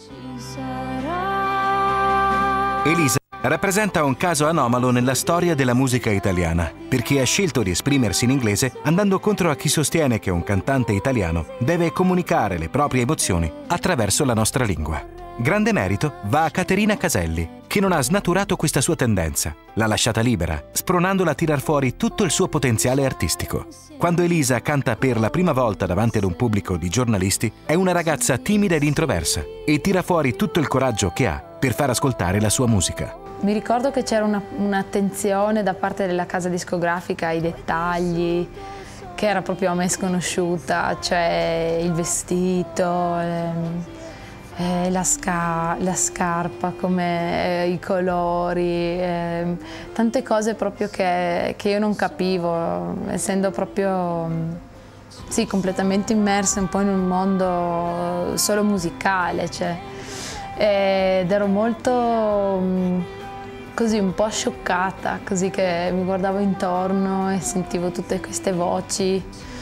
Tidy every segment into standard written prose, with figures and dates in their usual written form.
Elisa rappresenta un caso anomalo nella storia della musica italiana, perché ha scelto di esprimersi in inglese andando contro a chi sostiene che un cantante italiano deve comunicare le proprie emozioni attraverso la nostra lingua. Grande merito va a Caterina Caselli, che non ha snaturato questa sua tendenza. L'ha lasciata libera, spronandola a tirar fuori tutto il suo potenziale artistico. Quando Elisa canta per la prima volta davanti ad un pubblico di giornalisti, è una ragazza timida ed introversa e tira fuori tutto il coraggio che ha per far ascoltare la sua musica. Mi ricordo che c'era un'attenzione da parte della casa discografica ai dettagli, che era proprio a me sconosciuta, cioè il vestito, la scarpa, come i colori, tante cose proprio che io non capivo, essendo proprio sì, completamente immersa un po' in un mondo solo musicale, cioè, ed ero molto così un po' scioccata, così che mi guardavo intorno e sentivo tutte queste voci.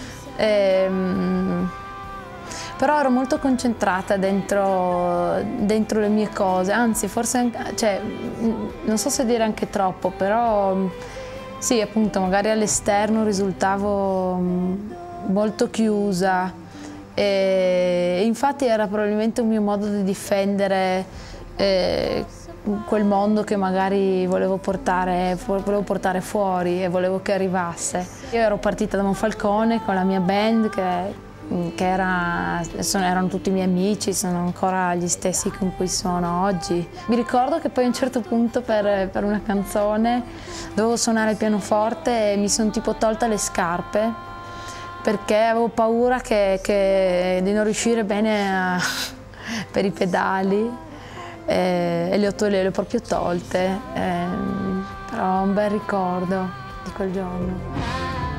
Però ero molto concentrata dentro le mie cose, anzi forse, cioè, non so se dire anche troppo, però sì, appunto, magari all'esterno risultavo molto chiusa e infatti era probabilmente un mio modo di difendere quel mondo che magari volevo portare fuori e volevo che arrivasse. Io ero partita da Monfalcone con la mia band erano tutti i miei amici, sono ancora gli stessi con cui sono oggi. Mi ricordo che poi a un certo punto per una canzone dovevo suonare il pianoforte e mi sono tipo tolta le scarpe perché avevo paura di non riuscire bene per i pedali e le ho proprio tolte, però ho un bel ricordo di quel giorno.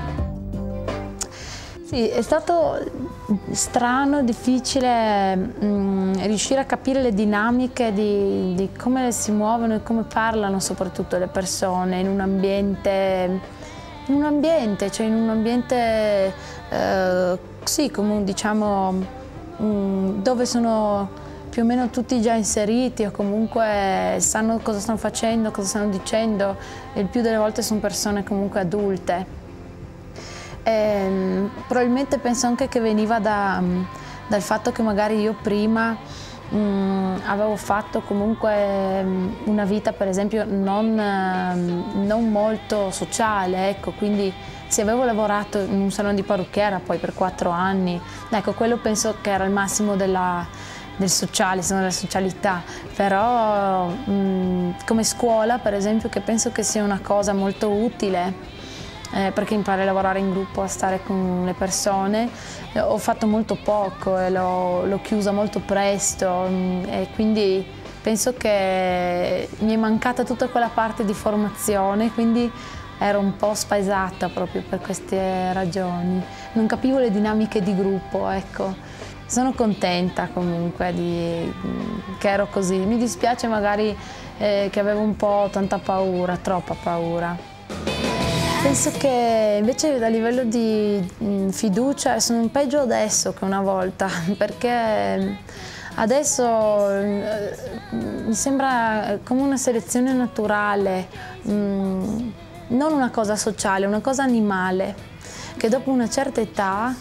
Sì, è stato strano, difficile riuscire a capire le dinamiche di come si muovono e come parlano soprattutto le persone in un ambiente, sì, come diciamo, dove sono più o meno tutti già inseriti o comunque sanno cosa stanno facendo, cosa stanno dicendo, e il più delle volte sono persone comunque adulte. Probabilmente penso anche che veniva dal fatto che magari io prima avevo fatto comunque una vita, per esempio, non molto sociale, ecco, quindi se avevo lavorato in un salone di parrucchiera poi per 4 anni, ecco, quello penso che era il massimo del sociale, della socialità, però come scuola, per esempio, che penso che sia una cosa molto utile, perché impari a lavorare in gruppo, a stare con le persone. Ho fatto molto poco e l'ho chiusa molto presto e quindi penso che mi è mancata tutta quella parte di formazione, quindi ero un po' spaesata proprio per queste ragioni. Non capivo le dinamiche di gruppo, ecco. Sono contenta comunque che ero così. Mi dispiace magari che avevo un po' tanta paura, troppa paura. Penso che invece a livello di fiducia sono peggio adesso che una volta, perché adesso mi sembra come una selezione naturale, non una cosa sociale, una cosa animale, che dopo una certa età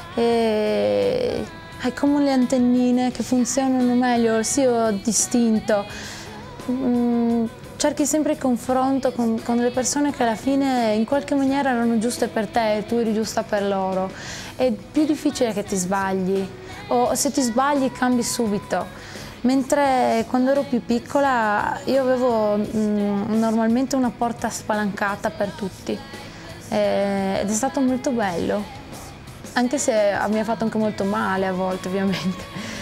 hai come le antennine che funzionano meglio, sì, ho distinto. Cerchi sempre il confronto con le persone che alla fine in qualche maniera erano giuste per te e tu eri giusta per loro. È più difficile che ti sbagli, o se ti sbagli cambi subito. Mentre quando ero più piccola io avevo normalmente una porta spalancata per tutti ed è stato molto bello, anche se mi ha fatto anche molto male a volte ovviamente,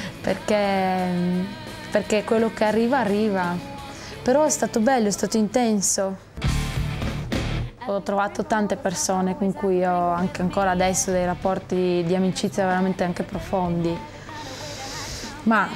perché quello che arriva arriva. Però è stato bello, è stato intenso. Ho trovato tante persone con cui ho anche ancora adesso dei rapporti di amicizia veramente anche profondi. Ma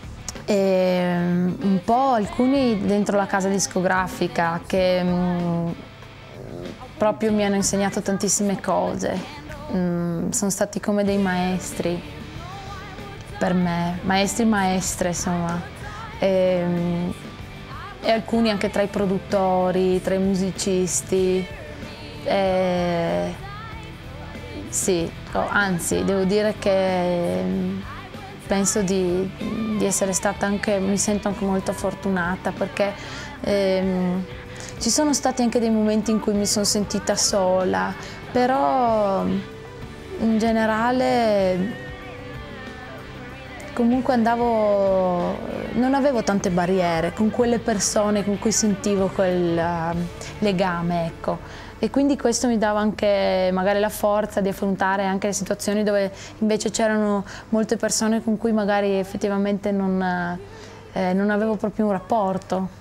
un po' alcuni dentro la casa discografica che proprio mi hanno insegnato tantissime cose. Sono stati come dei maestri. per me, maestri e maestre, insomma, e alcuni anche tra i produttori, tra i musicisti. Sì, anzi, devo dire che penso di essere stata anche, mi sento anche molto fortunata, perché ci sono stati anche dei momenti in cui mi sono sentita sola, però in generale comunque non avevo tante barriere con quelle persone con cui sentivo quel legame, ecco. E quindi questo mi dava anche magari la forza di affrontare anche le situazioni dove invece c'erano molte persone con cui magari effettivamente non avevo proprio un rapporto.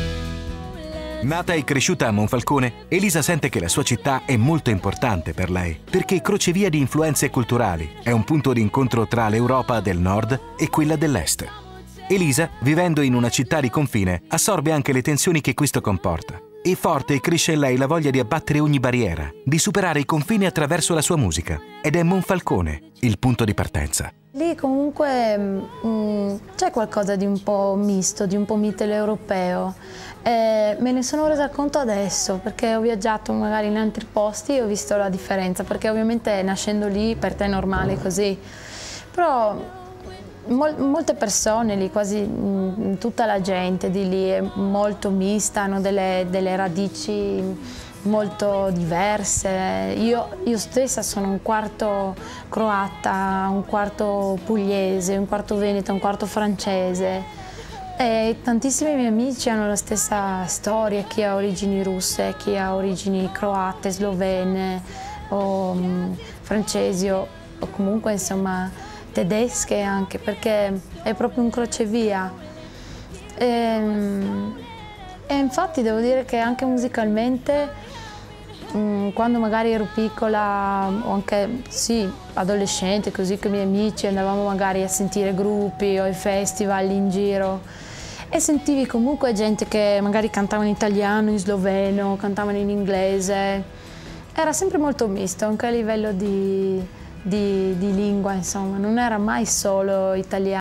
Nata e cresciuta a Monfalcone, Elisa sente che la sua città è molto importante per lei, perché crocevia di influenze culturali, è un punto di incontro tra l'Europa del Nord e quella dell'Est. Elisa, vivendo in una città di confine, assorbe anche le tensioni che questo comporta. E forte cresce in lei la voglia di abbattere ogni barriera, di superare i confini attraverso la sua musica. Ed è Monfalcone il punto di partenza. Lì comunque c'è qualcosa di un po' misto, di un po' mitteleuropeo. Me ne sono resa conto adesso, perché ho viaggiato magari in altri posti e ho visto la differenza, perché ovviamente nascendo lì per te è normale così. Però molte persone lì, quasi tutta la gente di lì è molto mista, hanno delle radici molto diverse. Io stessa sono un quarto croata, un quarto pugliese, un quarto veneto, un quarto francese. E tantissimi miei amici hanno la stessa storia, chi ha origini russe, chi ha origini croate, slovene o francesi o comunque insomma tedesche anche, perché è proprio un crocevia. E infatti devo dire che anche musicalmente, quando magari ero piccola o anche sì, adolescente, così con i miei amici andavamo magari a sentire gruppi o ai festival in giro e sentivi comunque gente che magari cantava in italiano, in sloveno, cantavano in inglese. Era sempre molto misto, anche a livello di lingua, insomma, non era mai solo italiano.